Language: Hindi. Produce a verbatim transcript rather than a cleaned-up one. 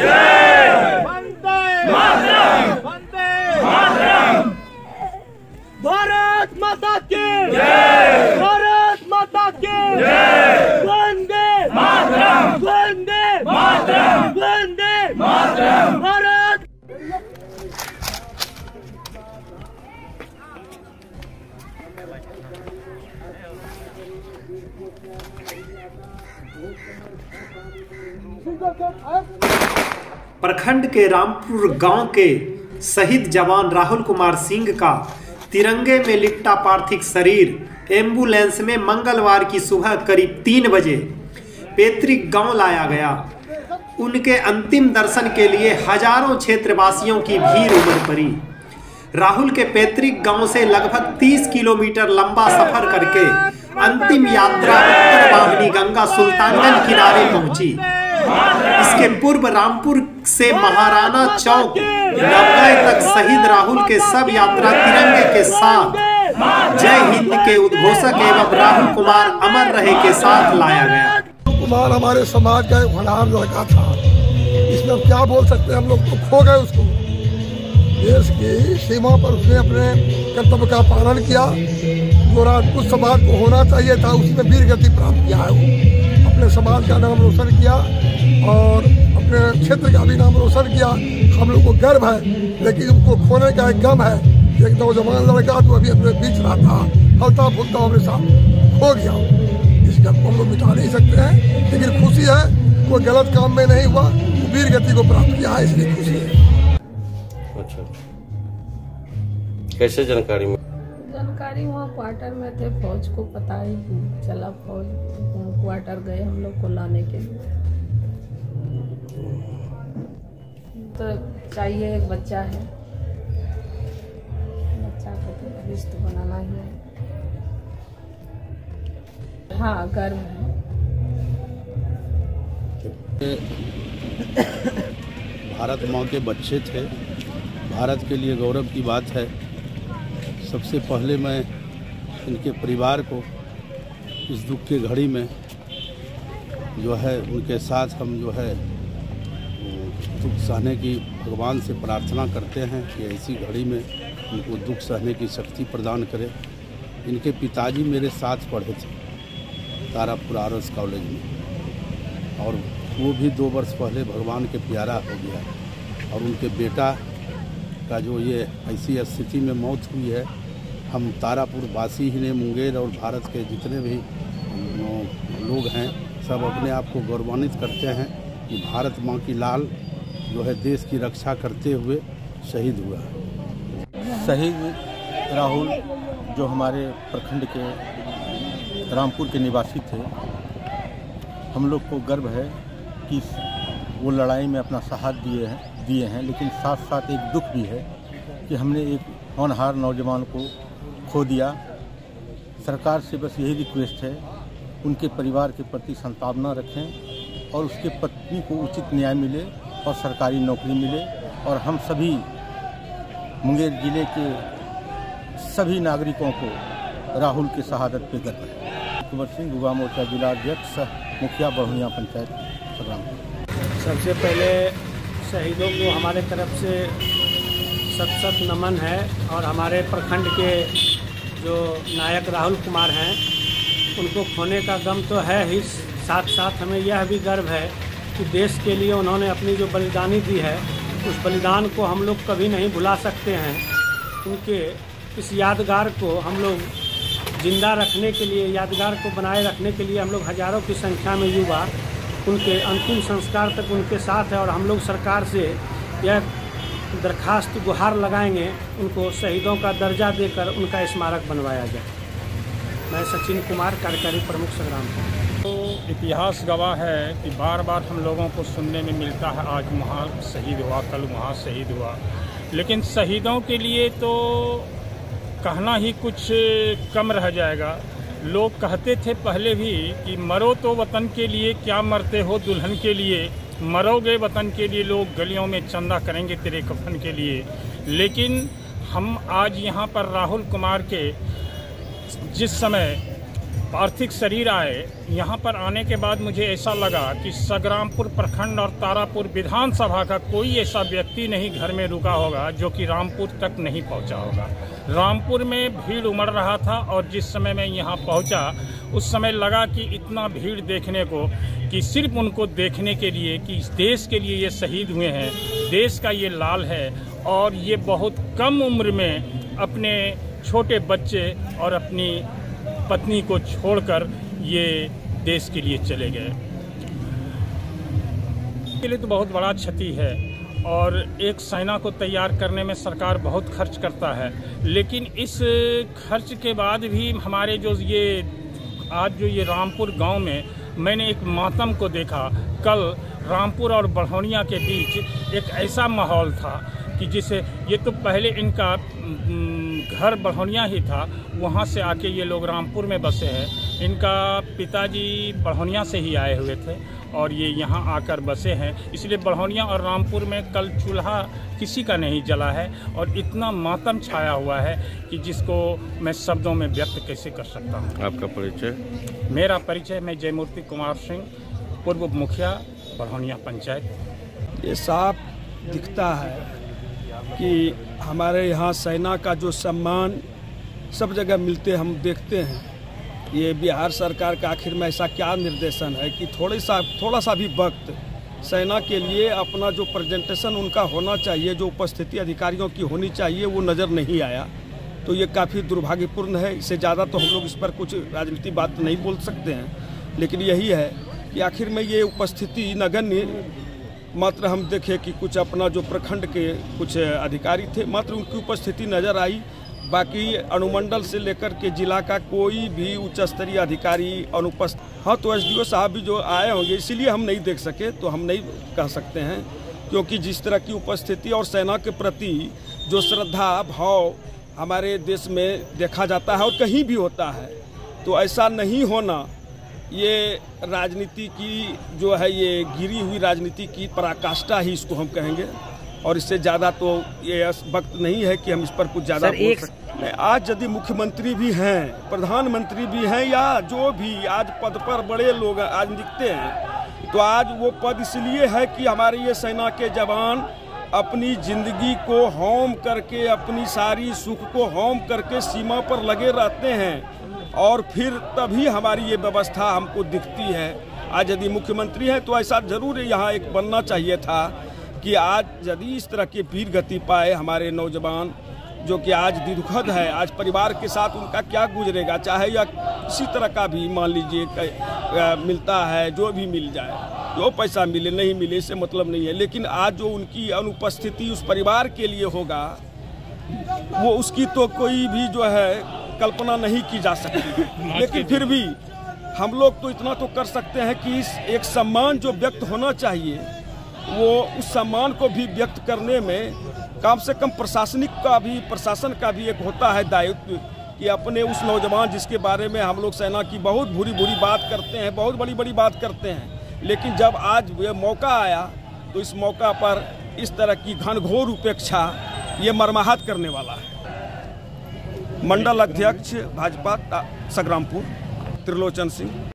वंदे मातरम, वंदे मातरम। भारत माता की जय, भारत माता की जय। वंदे मातरम, वंदे मातरम, वंदे मातरम। भारत प्रखंड के रामपुर गांव के शहीद जवान राहुल कुमार सिंह का तिरंगे में लिपटा पार्थिव शरीर एम्बुलेंस में मंगलवार की सुबह करीब तीन बजे पैतृक गांव लाया गया। उनके अंतिम दर्शन के लिए हजारों क्षेत्रवासियों की भीड़ उमड़ पड़ी। राहुल के पैतृक गांव से लगभग तीस किलोमीटर लंबा सफर करके अंतिम यात्रा उत्तर वाहिनी गंगा सुल्तानगंज किनारे पहुंची। इसके पूर्व रामपुर से महाराणा चौक नवगढ़ तक शहीद राहुल के सब यात्रा तिरंगे के साथ जय हिंद के उद्घोषक एवं राहुल कुमार अमर रहे के साथ लाया गया। कुमार हमारे समाज का एक होनहार लड़का था, इसमें हम क्या बोल सकते हैं, हम लोग तो खो गए उसको। देश की सीमा पर उसने अपने कर्तव्य का पालन किया, जो राजपूत समाज को होना चाहिए था उसमें वीर गति प्राप्त किया है। वो अपने समाज का नाम रोशन किया और अपने क्षेत्र का भी नाम रोशन किया। हम लोग को गर्व है, लेकिन उनको खोने का एक गम है। एक नौजवान लड़का तो अभी अपने बीच रहा था, फलता फूलता हमारे साथ खो गया। इस गम को हम लोग मिटा नहीं सकते हैं, लेकिन खुशी है कोई गलत काम में नहीं हुआ, वीर गति को प्राप्त किया है, इसलिए खुशी है। अच्छा, कैसे जानकारी में? जानकारी वहाँ क्वार्टर में थे, फौज को पता ही चला, फौज क्वार्टर गए हम लोग को लाने के लिए। तो चाहिए, एक बच्चा है, बच्चा को तो रिश्ता बनाना ही है। हाँ, गर्व है। भारत माँ के बच्चे थे, भारत के लिए गौरव की बात है। सबसे पहले मैं इनके परिवार को इस दुख की घड़ी में जो है उनके साथ हम जो है दुख सहने की भगवान से प्रार्थना करते हैं कि ऐसी घड़ी में उनको दुख सहने की शक्ति प्रदान करे। इनके पिताजी मेरे साथ पढ़े थे तारापुर आर एस कॉलेज में, और वो भी दो वर्ष पहले भगवान के प्यारा हो गया, और उनके बेटा का जो ये ऐसी स्थिति में मौत हुई है। हम तारापुर वासी ही ने, मुंगेर और भारत के जितने भी लोग हैं, सब अपने आप को गौरवान्वित करते हैं कि भारत माँ की लाल जो है देश की रक्षा करते हुए शहीद हुआ है। शहीद राहुल जो हमारे प्रखंड के रामपुर के निवासी थे, हम लोग को गर्व है कि वो लड़ाई में अपना साथ दिए हैं दिए हैं लेकिन साथ साथ एक दुख भी है कि हमने एक होनहार नौजवान को खो दिया। सरकार से बस यही रिक्वेस्ट है, उनके परिवार के प्रति संताप न रखें और उसके पत्नी को उचित न्याय मिले और सरकारी नौकरी मिले, और हम सभी मुंगेर जिले के सभी नागरिकों को राहुल की शहादत पे गर्व है। कुंवर सिंह, युवा मोर्चा जिला अध्यक्ष, मुखिया बढ़िया पंचायत संग्राम। सबसे पहले शहीदों को हमारे तरफ से शत शत नमन है, और हमारे प्रखंड के जो नायक राहुल कुमार हैं उनको खोने का गम तो है ही, साथ साथ हमें यह भी गर्व है कि देश के लिए उन्होंने अपनी जो बलिदानी दी है उस बलिदान को हम लोग कभी नहीं भुला सकते हैं। उनके इस यादगार को हम लोग जिंदा रखने के लिए, यादगार को बनाए रखने के लिए हम लोग हज़ारों की संख्या में युवा उनके अंतिम संस्कार तक उनके साथ है, और हम लोग सरकार से यह दरखास्त गुहार लगाएंगे उनको शहीदों का दर्जा देकर उनका स्मारक बनवाया जाए। मैं सचिन कुमार, कार्यकारी प्रमुख संग्राम। तो इतिहास गवाह है कि बार बार हम लोगों को सुनने में मिलता है, आज वहाँ शहीद हुआ, कल वहाँ शहीद हुआ, लेकिन शहीदों के लिए तो कहना ही कुछ कम रह जाएगा। लोग कहते थे पहले भी कि मरो तो वतन के लिए, क्या मरते हो दुल्हन के लिए, मरोगे वतन के लिए, लोग गलियों में चंदा करेंगे तेरे कफन के लिए। लेकिन हम आज यहाँ पर राहुल कुमार के जिस समय पार्थिव शरीर आए, यहाँ पर आने के बाद मुझे ऐसा लगा कि संग्रामपुर प्रखंड और तारापुर विधानसभा का कोई ऐसा व्यक्ति नहीं घर में रुका होगा जो कि रामपुर तक नहीं पहुँचा होगा। रामपुर में भीड़ उमड़ रहा था और जिस समय मैं यहाँ पहुँचा उस समय लगा कि इतना भीड़ देखने को कि सिर्फ उनको देखने के लिए कि इस देश के लिए ये शहीद हुए हैं, देश का ये लाल है और ये बहुत कम उम्र में अपने छोटे बच्चे और अपनी पत्नी को छोड़कर ये देश के लिए चले गए। के लिए तो बहुत बड़ा क्षति है और एक सेना को तैयार करने में सरकार बहुत खर्च करता है, लेकिन इस खर्च के बाद भी हमारे जो ये आज जो ये रामपुर गांव में मैंने एक मातम को देखा। कल रामपुर और बढ़ौनिया के बीच एक ऐसा माहौल था कि जिसे ये तो पहले इनका घर बढ़ौनिया ही था, वहाँ से आके ये लोग रामपुर में बसे हैं। इनका पिताजी बढ़ौनिया से ही आए हुए थे और ये यहाँ आकर बसे हैं, इसलिए बढ़ौनिया और रामपुर में कल चूल्हा किसी का नहीं जला है और इतना मातम छाया हुआ है कि जिसको मैं शब्दों में व्यक्त कैसे कर सकता हूँ। आपका परिचय? मेरा परिचय, मैं जयमूर्ति कुमार सिंह, पूर्व मुखिया बढ़ौनिया पंचायत। ये साफ दिखता है कि हमारे यहाँ सेना का जो सम्मान सब जगह मिलते हम देखते हैं। ये बिहार सरकार का आखिर में ऐसा क्या निर्देशन है कि थोड़े सा थोड़ा सा भी वक्त सेना के लिए अपना जो प्रेजेंटेशन उनका होना चाहिए, जो उपस्थिति अधिकारियों की होनी चाहिए, वो नज़र नहीं आया। तो ये काफ़ी दुर्भाग्यपूर्ण है। इससे ज़्यादा तो हम लोग इस पर कुछ राजनीतिक बात नहीं बोल सकते हैं, लेकिन यही है कि आखिर में ये उपस्थिति नगण्य मात्र हम देखें कि कुछ अपना जो प्रखंड के कुछ अधिकारी थे मात्र उनकी उपस्थिति नज़र आई। बाकी अनुमंडल से लेकर के जिला का कोई भी उच्च स्तरीय अधिकारी अनुपस्थित। हाँ, तो एसडीओ साहब भी जो आए होंगे इसीलिए हम नहीं देख सके, तो हम नहीं कह सकते हैं, क्योंकि जिस तरह की उपस्थिति और सेना के प्रति जो श्रद्धा भाव हमारे देश में देखा जाता है और कहीं भी होता है, तो ऐसा नहीं होना ये राजनीति की जो है ये गिरी हुई राजनीति की पराकाष्ठा ही इसको हम कहेंगे। और इससे ज़्यादा तो ये वक्त नहीं है कि हम इस पर कुछ ज़्यादा बोल सकते हैं। आज यदि मुख्यमंत्री भी हैं, प्रधानमंत्री भी हैं या जो भी आज पद पर बड़े लोग आज दिखते हैं, तो आज वो पद इसलिए है कि हमारे ये सेना के जवान अपनी ज़िंदगी को होम करके, अपनी सारी सुख को होम करके सीमा पर लगे रहते हैं और फिर तभी हमारी ये व्यवस्था हमको दिखती है। आज यदि मुख्यमंत्री हैं तो ऐसा जरूर यहाँ एक बनना चाहिए था कि आज यदि इस तरह के वीर गति पाए हमारे नौजवान, जो कि आज दुखद है, आज परिवार के साथ उनका क्या गुजरेगा, चाहे या किसी तरह का भी मान लीजिए मिलता है, जो भी मिल जाए, जो पैसा मिले नहीं मिले इससे मतलब नहीं है, लेकिन आज जो उनकी अनुपस्थिति उस परिवार के लिए होगा वो उसकी तो कोई भी जो है कल्पना नहीं की जा सकती। लेकिन फिर भी हम लोग तो इतना तो कर सकते हैं कि इस एक सम्मान जो व्यक्त होना चाहिए वो उस सम्मान को भी व्यक्त करने में कम से कम प्रशासनिक का भी प्रशासन का भी एक होता है दायित्व कि अपने उस नौजवान जिसके बारे में हम लोग सेना की बहुत बुरी बुरी बात करते हैं, बहुत बड़ी बड़ी बात करते हैं, लेकिन जब आज ये मौका आया तो इस मौका पर इस तरह की घनघोर उपेक्षा ये मर्माहत करने वाला है। मंडल अध्यक्ष भाजपा संग्रामपुर त्रिलोचन सिंह।